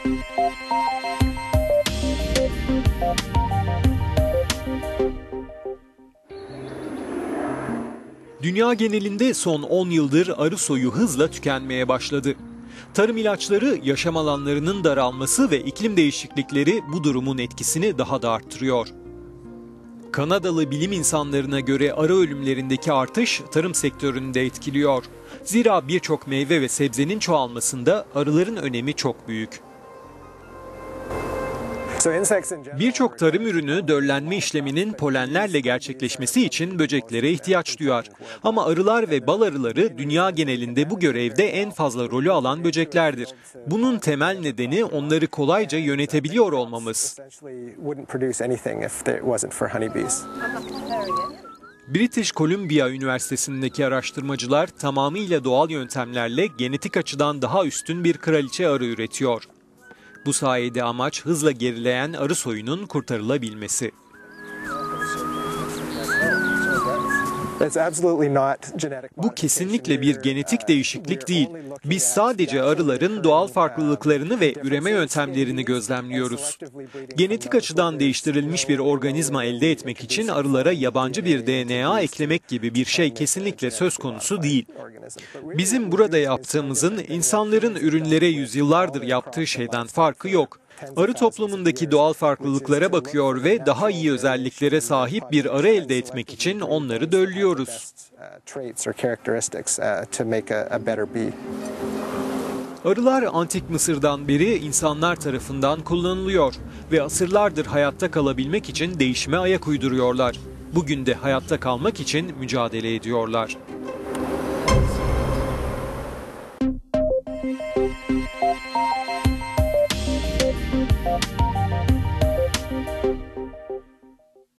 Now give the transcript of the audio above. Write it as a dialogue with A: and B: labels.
A: Dünya genelinde son 10 yıldır arı soyu hızla tükenmeye başladı. Tarım ilaçları, yaşam alanlarının daralması ve iklim değişiklikleri bu durumun etkisini daha da arttırıyor. Kanadalı bilim insanlarına göre arı ölümlerindeki artış tarım sektörünü de etkiliyor. Zira birçok meyve ve sebzenin çoğalmasında arıların önemi çok büyük. Birçok tarım ürünü döllenme işleminin polenlerle gerçekleşmesi için böceklere ihtiyaç duyar. Ama arılar ve bal arıları dünya genelinde bu görevde en fazla rolü alan böceklerdir. Bunun temel nedeni onları kolayca yönetebiliyor olmamız. British Columbia Üniversitesi'ndeki araştırmacılar tamamıyla doğal yöntemlerle genetik açıdan daha üstün bir kraliçe arı üretiyor. Bu sayede amaç hızla gerileyen arı soyunun kurtarılabilmesi. Bu kesinlikle bir genetik değişiklik değil. Biz sadece arıların doğal farklılıklarını ve üreme yöntemlerini gözlemliyoruz. Genetik açıdan değiştirilmiş bir organizma elde etmek için arılara yabancı bir DNA eklemek gibi bir şey kesinlikle söz konusu değil. Bizim burada yaptığımızın insanların ürünlere yüzyıllardır yaptığı şeyden farkı yok. Arı toplumundaki doğal farklılıklara bakıyor ve daha iyi özelliklere sahip bir arı elde etmek için onları döllüyoruz. Arılar antik Mısır'dan beri insanlar tarafından kullanılıyor ve asırlardır hayatta kalabilmek için değişime ayak uyduruyorlar. Bugün de hayatta kalmak için mücadele ediyorlar.